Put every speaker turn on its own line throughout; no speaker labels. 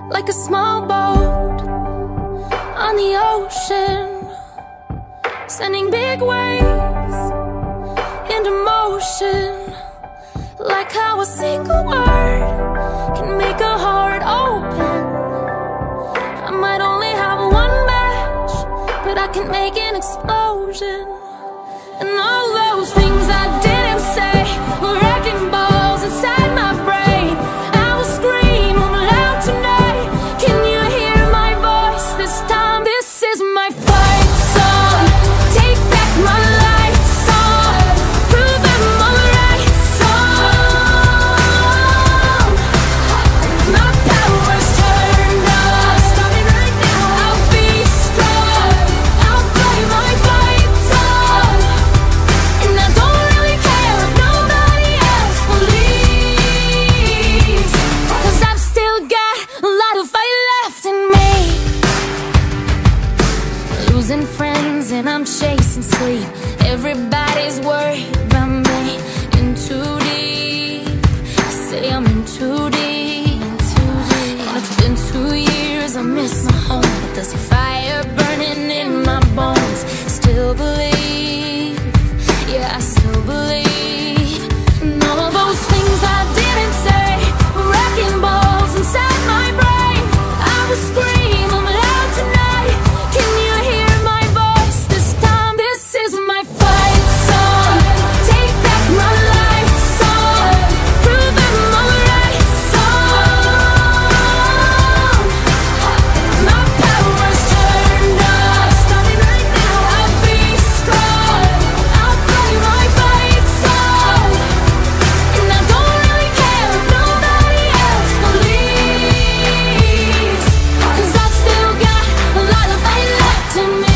like a small boat on the ocean, sending big waves into motion. Like how a single word can make a heart open. I might only have one match, but I can make an explosion. And all those things I didn't say were wrecking balls inside my brain. I will scream loud tonight. Can you hear my voice this time? This is my fight song. Take back my life song. Prove I'm alright song. My power's turned on. Starting right now. I'll be strong. I'll play my fight song. And I don't really care if nobody else believes, 'cause I've still got a lot of fight left in me. Losing friends and I'm chasing sleep. Everybody's worried about me. In too deep. I say I'm in too deep. And it's been 2 years, I miss my home, but there's a fire burning in my bones. Still believe, yeah, I still believe. And all those things I didn't say were wrecking balls inside my brain. I will scream loud tonight. Can you hear my voice this time? This is my fight song. Take back my life song. Prove I'm alright song. My power's turned on. Starting right now. I'll be strong. I'll play my fight song. And I don't really care if nobody else believes, 'cause I've still got a lot of fight left in me.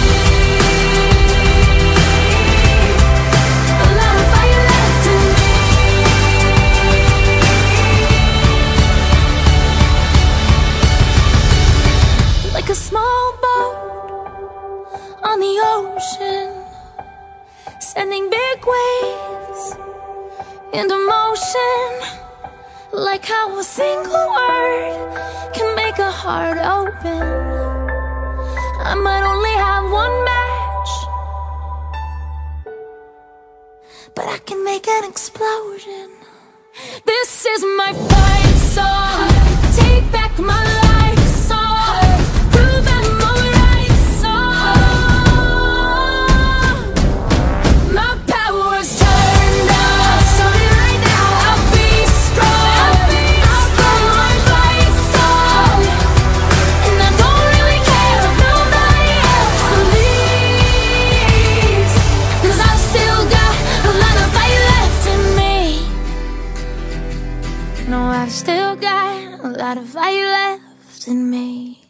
A lot of fight left in me. Like a small boat on the ocean, sending big waves into motion. Like how a single word can make a heart open. I might only have one match, but I can make an explosion. This is my fight song. Take back my life song. Prove I'm alright song. My power's turned on. Starting right now. I'll be strong. I'll play my fight song. And I don't really care if nobody else believes, 'cause I've still got a lot of fight left in me. No, I've still got a lot of fight left in me.